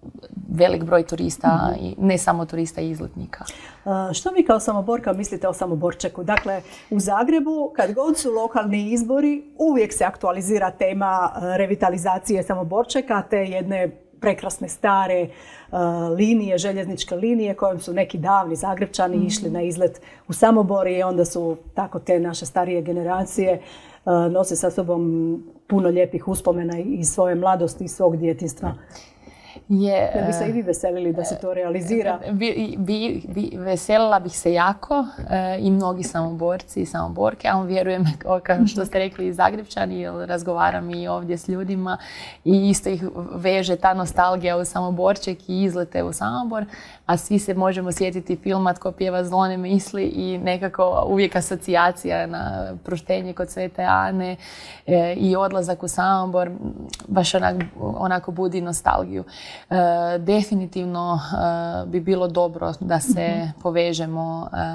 velik broj turista, mm-hmm. i ne samo turista i izletnika. Uh, što vi kao Samoborka mislite o Samoborčeku? Dakle, u Zagrebu, kad god su lokalni izbori, uvijek se aktualizira tema uh, revitalizacije Samoborčeka, te jedne prekrasne stare uh, linije, željezničke linije kojom su neki davni Zagrepčani mm-hmm. išli na izlet u Samobor i onda su tako te naše starije generacije uh, nose sa sobom puno lijepih uspomena iz svoje mladosti i svog djetinjstva. Je, da bi se i vi veselili da se to realizira? Bi, bi, bi, veselila bih se jako e, i mnogi samoborci i samoborke, a vjerujem, kao što ste rekli, i Zagrepčani, jer razgovaram i ovdje s ljudima i isto ih veže ta nostalgija u Samoborček i izlete u Samobor, a svi se možemo sjetiti filma Tko pjeva zlo ne misli i nekako uvijek asocijacija na proštenje kod Svete Ane e, i odlazak u Samobor, baš onak, onako budi nostalgiju. E, definitivno e, bi bilo dobro da se mm-hmm. povežemo e,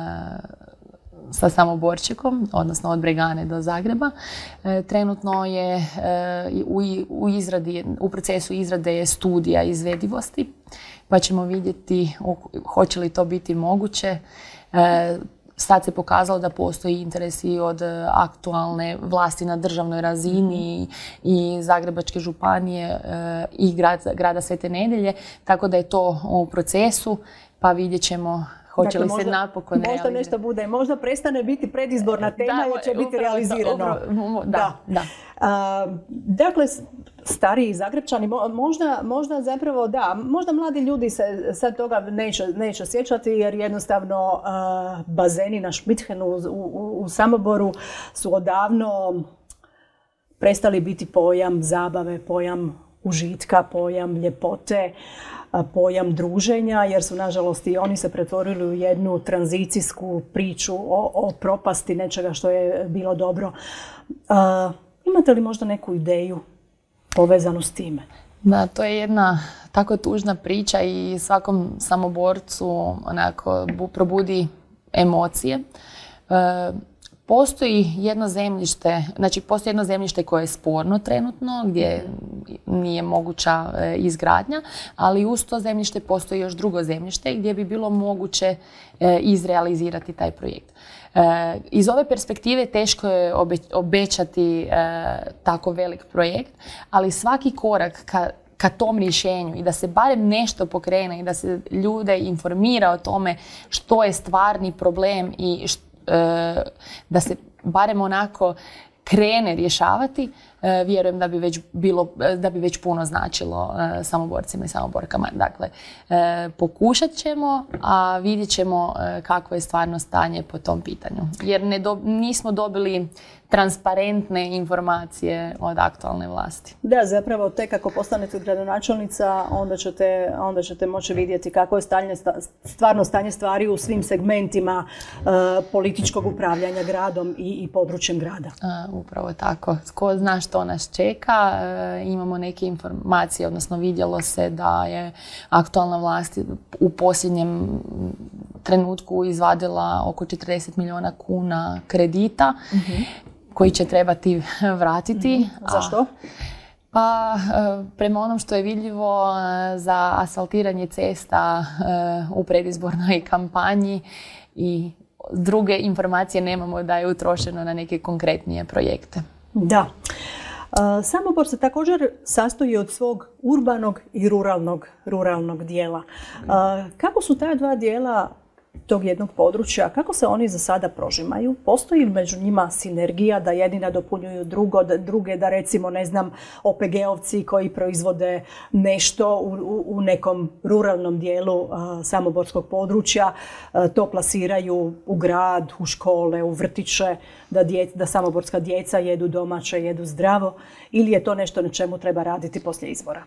sa Samoborčekom, odnosno od Bregane do Zagreba. E, trenutno je e, u, u, izradi, u procesu izrade je studija izvedivosti, pa ćemo vidjeti hoće li to biti moguće. E, Sad se pokazalo da postoji interes i od aktualne vlasti na državnoj razini i Zagrebačke županije e, i grad, grada Svete Nedelje, tako da je to u procesu, pa vidjet ćemo hoće dakle, li možda, se napokon možda realizirati. Možda nešto bude, možda prestane biti predizborna tema da, jer će biti realizirano. Upravo, da, da. da. A, dakle, stariji Zagrepčani, možda, možda zapravo da, možda mladi ljudi se sad toga neće, neće sjećati jer jednostavno a, bazeni na Šmithenu u, u, u Samoboru su odavno prestali biti pojam zabave, pojam užitka, pojam ljepote, pojam druženja, jer su nažalost i oni se pretvorili u jednu tranzicijsku priču o, o propasti nečega što je bilo dobro. A, imate li možda neku ideju povezanu s time? Da, to je jedna tako tužna priča i svakom samoborcu onako probudi emocije. E, Postoji jedno zemljište, znači postoji jedno zemljište koje je sporno trenutno, gdje nije moguća e, izgradnja, ali uz to zemljište postoji još drugo zemljište gdje bi bilo moguće e, izrealizirati taj projekt. E, iz ove perspektive teško je obe, obećati e, tako velik projekt, ali svaki korak ka ka tom rješenju i da se barem nešto pokrene i da se ljude informira o tome što je stvarni problem i što da se barem onako krene rješavati, vjerujem da bi već bilo, da bi već puno značilo samoborcima i samoborkama. Dakle, pokušat ćemo, a vidjet ćemo kakvo je stvarno stanje po tom pitanju. Jer ne do, nismo dobili transparentne informacije od aktualne vlasti. Da, zapravo tek ako postanete gradonačelnica, onda ćete, onda ćete moći vidjeti kako je stanje, stvarno stanje stvari u svim segmentima uh, političkog upravljanja gradom i, i područjem grada. Uh, upravo tako. Ko zna što nas čeka, uh, imamo neke informacije, odnosno vidjelo se da je aktualna vlast u posljednjem trenutku izvadila oko četrdeset milijuna kuna kredita, mm-hmm. koji će trebati vratiti. Mm-hmm. Zašto? Pa prema onom što je vidljivo za asfaltiranje cesta u predizbornoj kampanji i druge informacije nemamo da je utrošeno na neke konkretnije projekte. Da. Samobor se također sastoji od svog urbanog i ruralnog, ruralnog dijela. Kako su ta dva dijela tog jednog područja, kako se oni za sada prožimaju? Postoji među njima sinergija da jedni nadopunjuju drugo, da druge da recimo, ne znam, O P G-ovci koji proizvode nešto u, u, u nekom ruralnom dijelu a, samoborskog područja, a, to plasiraju u grad, u škole, u vrtiće, da, dje, da samoborska djeca jedu domaće, jedu zdravo, ili je to nešto na čemu treba raditi poslije izbora?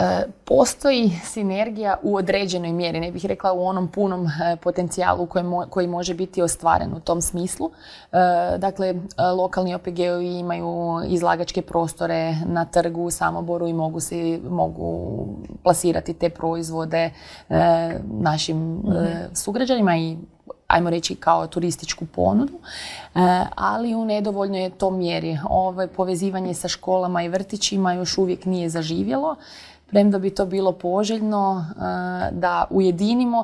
Postoji sinergija u određenoj mjeri, ne bih rekla u onom punom potencijalu koji, mo, koji može biti ostvaren u tom smislu. Dakle, lokalni O P G-ovi imaju izlagačke prostore na trgu u Samoboru i mogu, se, mogu plasirati te proizvode našim mm-hmm. sugrađanima i ajmo reći kao turističku ponudu, ali u nedovoljnoj je to mjeri. Ovo povezivanje sa školama i vrtićima još uvijek nije zaživjelo. Premda bi to bilo poželjno da ujedinimo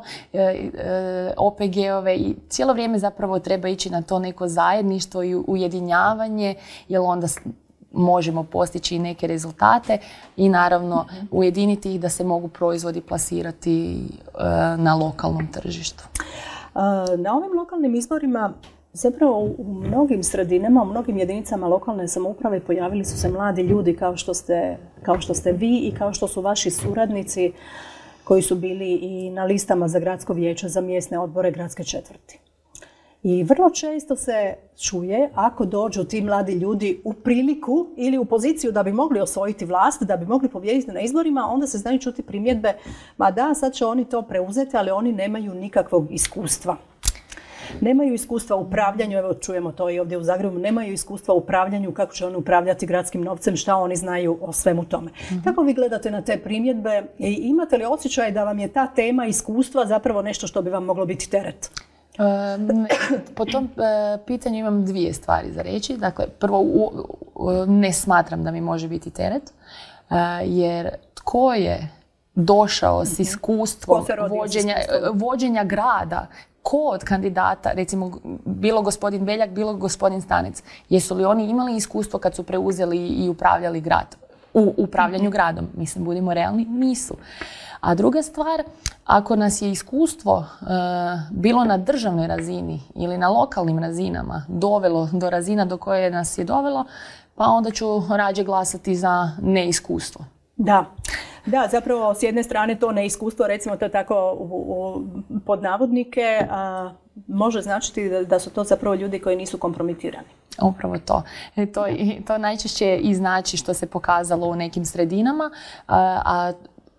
O P G-ove i cijelo vrijeme zapravo treba ići na to neko zajedništvo i ujedinjavanje, jer onda možemo postići neke rezultate i naravno mm-hmm. ujediniti ih da se mogu proizvodi plasirati na lokalnom tržištu. Na ovim lokalnim izborima Zapravo u mnogim sredinama, u mnogim jedinicama lokalne samouprave pojavili su se mladi ljudi kao što ste, kao što ste vi i kao što su vaši suradnici koji su bili i na listama za gradsko vijeće, za mjesne odbore, gradske četvrti. I vrlo često se čuje, ako dođu ti mladi ljudi u priliku ili u poziciju da bi mogli osvojiti vlast, da bi mogli pobijediti na izborima, onda se znaju čuti primjedbe, ma da, sad će oni to preuzeti, ali oni nemaju nikakvog iskustva. Nemaju iskustva u upravljanju, evo čujemo to i ovdje u Zagrebu, nemaju iskustva u upravljanju, kako će oni upravljati gradskim novcem, šta oni znaju o svemu tome. Mm-hmm. Kako vi gledate na te primjedbe i imate li osjećaj da vam je ta tema iskustva zapravo nešto što bi vam moglo biti teret? Um, po tom uh, pitanju imam dvije stvari za reći. Dakle, prvo, u, u, ne smatram da mi može biti teret, uh, jer tko je došao s iskustvom vođenja, vođenja grada, ko od kandidata, recimo bilo gospodin Beljak, bilo gospodin Stanec, jesu li oni imali iskustvo kad su preuzeli i upravljali grad? U upravljanju gradom, mislim, budimo realni, nisu. A druga stvar, ako nas je iskustvo e, bilo na državnoj razini ili na lokalnim razinama dovelo do razina do koje nas je dovelo, pa onda ću rađe glasati za neiskustvo. Da. Da, zapravo s jedne strane to neiskustvo, recimo to tako u, u, pod navodnike, a, može značiti da, da su to zapravo ljudi koji nisu kompromitirani. Upravo to. E, to, to najčešće i znači što se pokazalo u nekim sredinama, a, a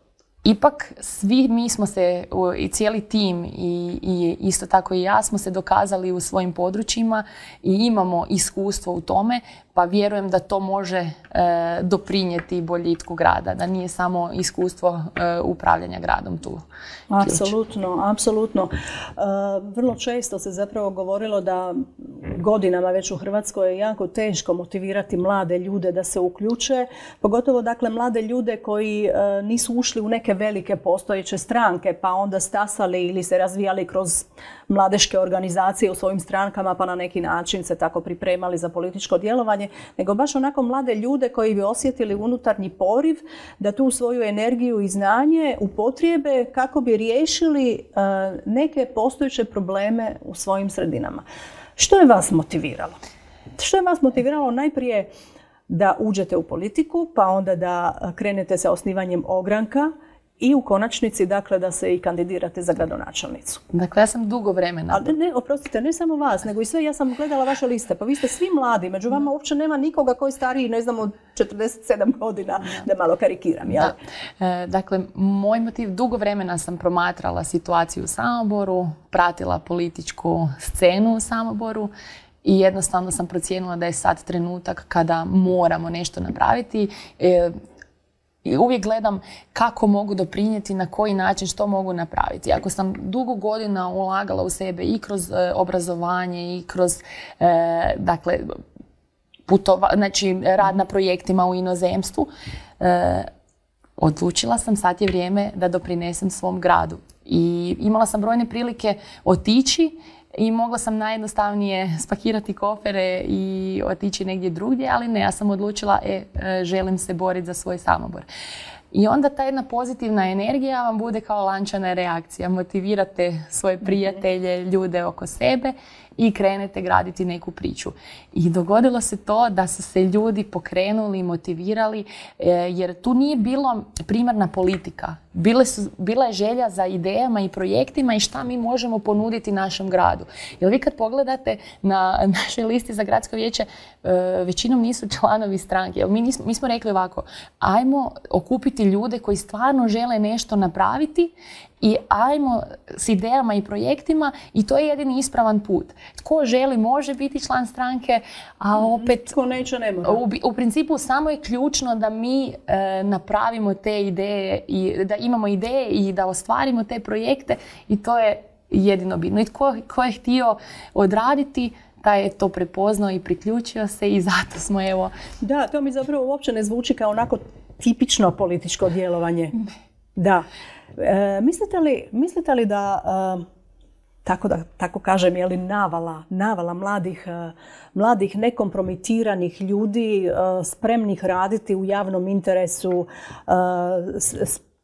ipak svi mi smo se, i cijeli tim i, i isto tako i ja smo se dokazali u svojim područjima i imamo iskustvo u tome, pa vjerujem da to može e, doprinijeti boljitku grada, da nije samo iskustvo e, upravljanja gradom tu. Apsolutno, apsolutno. E, vrlo često se zapravo govorilo da godinama već u Hrvatskoj je jako teško motivirati mlade ljude da se uključe, pogotovo dakle mlade ljude koji e, nisu ušli u neke velike postojeće stranke, pa onda stasali ili se razvijali kroz mladeške organizacije u svojim strankama, pa na neki način se tako pripremali za političko djelovanje, nego baš onako mlade ljude koji bi osjetili unutarnji poriv da tu svoju energiju i znanje upotrijebe kako bi riješili uh, neke postojeće probleme u svojim sredinama. Što je vas motiviralo? Što je vas motiviralo najprije da uđete u politiku, pa onda da krenete sa osnivanjem ogranka i u konačnici, dakle, da se i kandidirate za gradonačelnicu? Dakle, ja sam dugo vremena. Ali ne, oprostite, ne samo vas, nego i sve, ja sam gledala vaše liste, pa vi ste svi mladi, među vama uopće nema nikoga koji je stariji, ne znam, od četrdeset sedam godina, da malo karikiram, jel? Da. E, dakle, moj motiv, dugo vremena sam promatrala situaciju u Samoboru, pratila političku scenu u Samoboru i jednostavno sam procijenila da je sad trenutak kada moramo nešto napraviti. E, I uvijek gledam kako mogu doprinijeti, na koji način, što mogu napraviti. Ako sam dugo godina ulagala u sebe i kroz e, obrazovanje i kroz e, dakle, putova, znači, rad na projektima u inozemstvu, e, odlučila sam sad je vrijeme da doprinesem svom gradu. I imala sam brojne prilike otići i mogla sam najjednostavnije spakirati kofere i otići negdje drugdje, ali ne, ja sam odlučila, e, želim se boriti za svoj Samobor. I onda ta jedna pozitivna energija vam bude kao lančana reakcija. Motivirate svoje prijatelje, ljude oko sebe i krenete graditi neku priču. I dogodilo se to da su se ljudi pokrenuli, motivirali, jer tu nije bilo primarna politika. Bile su, bila je želja za idejama i projektima i šta mi možemo ponuditi našem gradu. Jer vi kad pogledate na našoj listi za gradsko vijeće, većinom nisu članovi stranke. Jer mi, nismo, mi smo rekli ovako, ajmo okupiti ljude koji stvarno žele nešto napraviti i ajmo s idejama i projektima i to je jedini ispravan put. Tko želi može biti član stranke, a opet tko neće ne mora. U, u principu samo je ključno da mi e, napravimo te ideje i da imamo ideje i da ostvarimo te projekte i to je jedino bitno. I tko, tko je htio odraditi, taj je to prepoznao i priključio se i zato smo evo... Da, to mi zapravo uopće ne zvuči kao onako tipično političko djelovanje. Da. E, mislite li, mislite li da, e, tako da tako kažem, je li navala, navala mladih, e, mladih nekompromitiranih ljudi e, spremnih raditi u javnom interesu, e, s,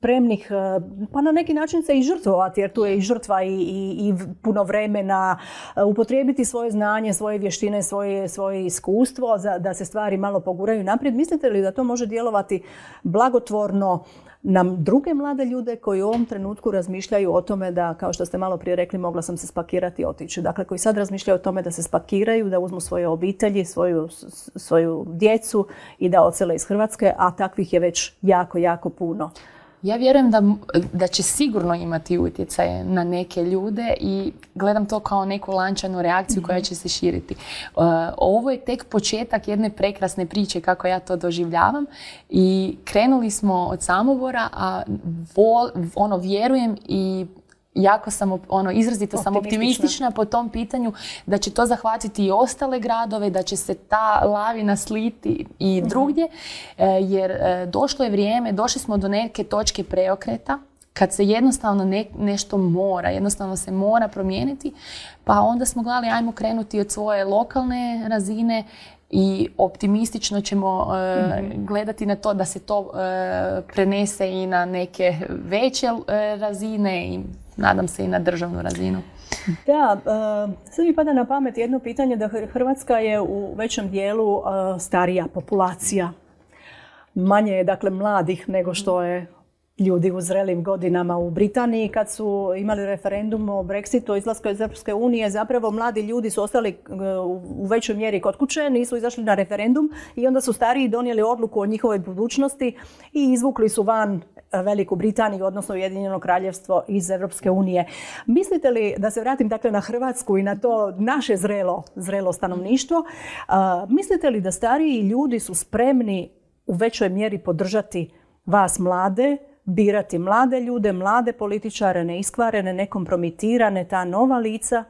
spremnih, pa na neki način se i žrtvovati, jer tu je i žrtva i, i, i puno vremena, upotrijebiti svoje znanje, svoje vještine, svoje, svoje iskustvo za, da se stvari malo poguraju naprijed. Mislite li da to može djelovati blagotvorno na druge mlade ljude koji u ovom trenutku razmišljaju o tome da, kao što ste malo prije rekli, mogla sam se spakirati i otići. Dakle, koji sad razmišljaju o tome da se spakiraju, da uzmu svoje obitelji, svoju, svoju djecu i da odsele iz Hrvatske, a takvih je već jako, jako puno. Ja vjerujem da, da će sigurno imati utjecaj na neke ljude i gledam to kao neku lančanu reakciju mm-hmm. koja će se širiti. Uh, ovo je tek početak jedne prekrasne priče kako ja to doživljavam i krenuli smo od Samobora, a vol, ono, vjerujem i jako sam ono, izrazito sam optimistična po tom pitanju da će to zahvatiti i ostale gradove, da će se ta lavina sliti i drugdje, jer došlo je vrijeme, došli smo do neke točke preokreta kad se jednostavno ne, nešto mora, jednostavno se mora promijeniti, pa onda smo gledali ajmo krenuti od svoje lokalne razine i optimistično ćemo e, mm-hmm. gledati na to da se to e, prenese i na neke veće e, razine i nadam se i na državnu razinu. Da, e, sad mi pada na pamet jedno pitanje da Hrvatska je u većem dijelu e, starija populacija. Manje je dakle mladih nego što je ljudi u zrelim godinama u Britaniji. Kad su imali referendum o Brexitu, izlasku iz Europske unije, zapravo mladi ljudi su ostali u većoj mjeri kod kuće, nisu izašli na referendum i onda su stariji donijeli odluku o njihovoj budućnosti i izvukli su van Veliku Britaniju, odnosno Ujedinjeno Kraljevstvo iz Europske unije. Mislite li, da se vratim dakle na Hrvatsku i na to naše zrelo, zrelo stanovništvo, a, mislite li da stariji ljudi su spremni u većoj mjeri podržati vas mlade, birati mlade ljude, mlade političare, neiskvarene, nekompromitirane, ta nova lica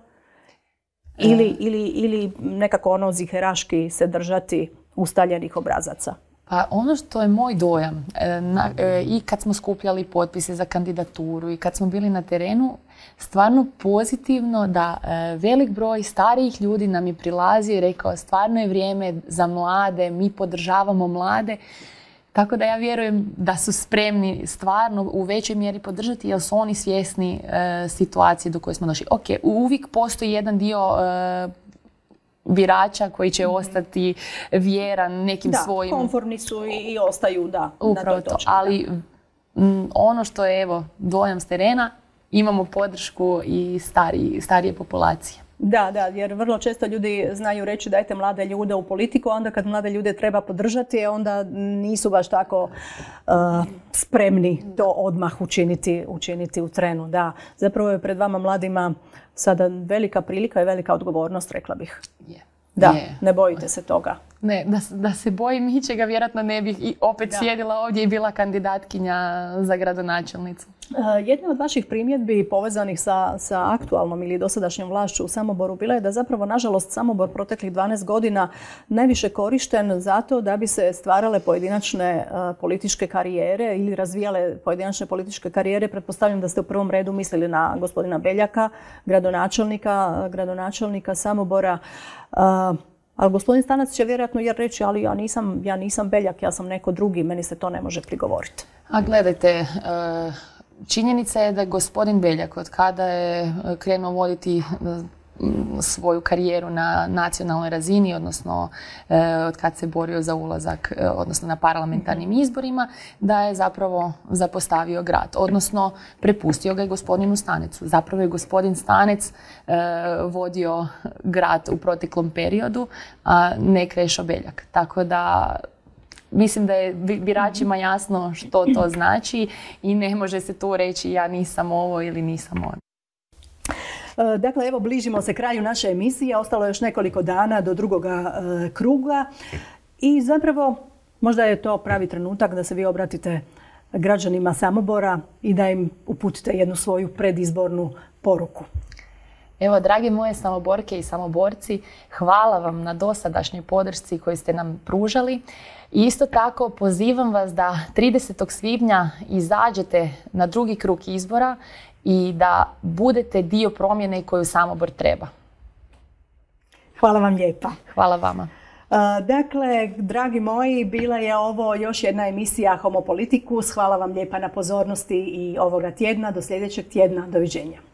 ili, e. ili, ili nekako ono ziheraški se držati ustaljenih obrazaca? Pa ono što je moj dojam e, na, e, i kad smo skupljali potpise za kandidaturu i kad smo bili na terenu, stvarno pozitivno da e, velik broj starijih ljudi nam je prilazio i rekao stvarno je vrijeme za mlade, mi podržavamo mlade. Tako da ja vjerujem da su spremni stvarno u većoj mjeri podržati jer su oni svjesni e, situacije do koje smo došli. Ok, uvijek postoji jedan dio e, birača koji će mm-hmm. ostati vjeran nekim da, svojim... Da, konformni su i, i ostaju, da. Upravo to, točki, ali m, ono što je evo dojam s terena, imamo podršku i stariji, starije populacije. Da, da, jer vrlo često ljudi znaju reći dajte mlade ljude u politiku, a onda kad mlade ljude treba podržati, onda nisu baš tako uh, spremni to odmah učiniti, učiniti u trenu. Da, zapravo je pred vama mladima sada velika prilika i velika odgovornost, rekla bih. Yeah. Da, yeah. ne bojite se toga. Ne, da, da se bojim ničega, vjerojatno ne bih i opet da. sjedila ovdje i bila kandidatkinja za gradonačelnicu. Jedna od vaših primjedbi povezanih sa, sa aktualnom ili dosadašnjom vlašću u Samoboru bila je da zapravo, nažalost, Samobor proteklih dvanaest godina najviše korišten zato da bi se stvarale pojedinačne uh, političke karijere ili razvijale pojedinačne političke karijere. Pretpostavljam da ste u prvom redu mislili na gospodina Beljaka, gradonačelnika, gradonačelnika Samobora. Uh, Ali gospodin Stanac će vjerojatno jer reći, ali ja nisam, ja nisam Beljak, ja sam neko drugi, meni se to ne može prigovoriti. A gledajte, činjenica je da je gospodin Beljak od kada je krenuo voditi svoju karijeru na nacionalnoj razini, odnosno od kad se borio za ulazak, odnosno na parlamentarnim izborima, da je zapravo zapostavio grad, odnosno prepustio ga je gospodinu Stanecu. Zapravo je gospodin Stanec vodio grad u proteklom periodu, a ne Krešo Beljak. Tako da mislim da je biračima jasno što to znači i ne može se tu reći ja nisam ovo ili nisam ono. Dakle, evo, bližimo se kraju naše emisije. Ostalo je još nekoliko dana do drugoga e, kruga. I zapravo, možda je to pravi trenutak da se vi obratite građanima Samobora i da im uputite jednu svoju predizbornu poruku. Evo, dragi moje Samoborke i Samoborci, hvala vam na dosadašnjoj podršci koju ste nam pružali. I isto tako pozivam vas da tridesetog svibnja izađete na drugi krug izbora i da budete dio promjene koju Samobor treba. Hvala vam lijepa. Hvala vama. Dakle, dragi moji, bila je ovo još jedna emisija Homo Politicus. Hvala vam lijepa na pozornosti i ovoga tjedna. Do sljedećeg tjedna. Doviđenja.